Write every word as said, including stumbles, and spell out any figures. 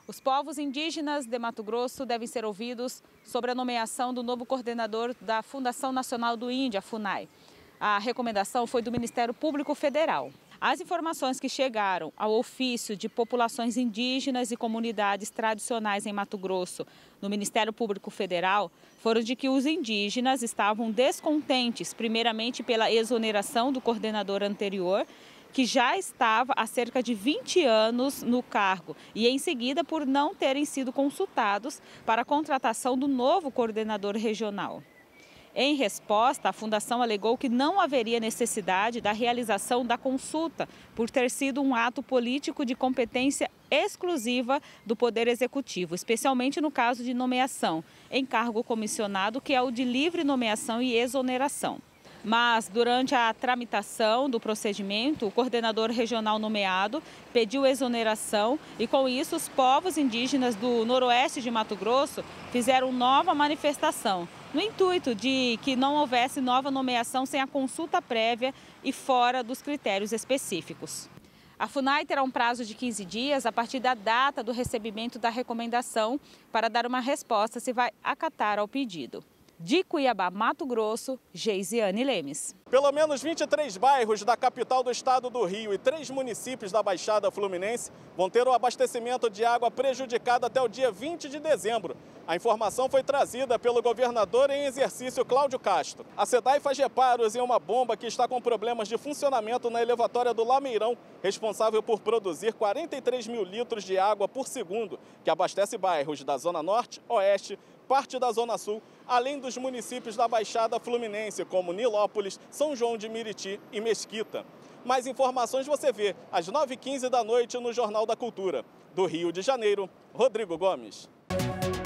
Os povos indígenas de Mato Grosso devem ser ouvidos sobre a nomeação do novo coordenador da Fundação Nacional do Índio, a FUNAI. A recomendação foi do Ministério Público Federal. As informações que chegaram ao ofício de populações indígenas e comunidades tradicionais em Mato Grosso, no Ministério Público Federal, foram de que os indígenas estavam descontentes, primeiramente pela exoneração do coordenador anterior, que já estava há cerca de vinte anos no cargo, e em seguida por não terem sido consultados para a contratação do novo coordenador regional. Em resposta, a Fundação alegou que não haveria necessidade da realização da consulta, por ter sido um ato político de competência exclusiva do Poder Executivo, especialmente no caso de nomeação em cargo comissionado, que é o de livre nomeação e exoneração. Mas, durante a tramitação do procedimento, o coordenador regional nomeado pediu exoneração e, com isso, os povos indígenas do noroeste de Mato Grosso fizeram nova manifestação, no intuito de que não houvesse nova nomeação sem a consulta prévia e fora dos critérios específicos. A FUNAI terá um prazo de quinze dias a partir da data do recebimento da recomendação para dar uma resposta se vai acatar ao pedido. De Cuiabá, Mato Grosso, Geisiane Lemes. Pelo menos vinte e três bairros da capital do estado do Rio e três municípios da Baixada Fluminense vão ter o abastecimento de água prejudicado até o dia vinte de dezembro. A informação foi trazida pelo governador em exercício Cláudio Castro. A SEDAI faz reparos em uma bomba que está com problemas de funcionamento na elevatória do Lameirão, responsável por produzir quarenta e três mil litros de água por segundo, que abastece bairros da Zona Norte, Oeste, parte da Zona Sul, além dos municípios da Baixada Fluminense, como Nilópolis, São João de Meriti e Mesquita. Mais informações você vê às nove e quinze da noite no Jornal da Cultura. Do Rio de Janeiro, Rodrigo Gomes.